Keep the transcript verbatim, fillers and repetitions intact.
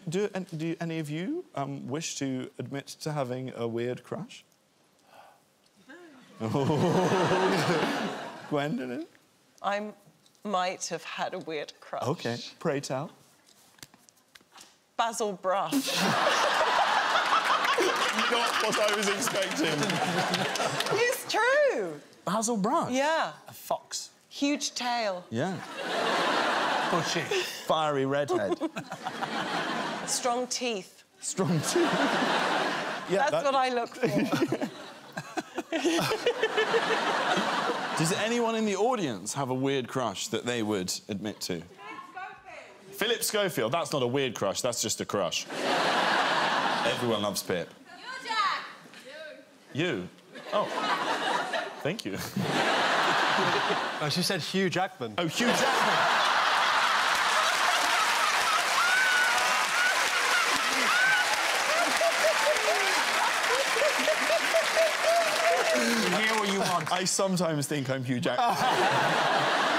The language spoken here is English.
Do, do any of you um, wish to admit to having a weird crush? Gwendoline? I might have had a weird crush. OK, pray tell. Basil Brush. Not what I was expecting. It's true. Basil Brush? Yeah. A fox. Huge tail. Yeah. Bushy. Fiery redhead. Strong teeth. Strong teeth. Yeah, That's that... what I look for. Does anyone in the audience have a weird crush that they would admit to? Philip Schofield. That's not a weird crush, that's just a crush. Everyone loves Pip. You, Jack! You. You? Oh. Thank you. Oh, she said Hugh Jackman. Oh, Hugh Jackman. Hear what you want. I sometimes think I'm Hugh Jackman.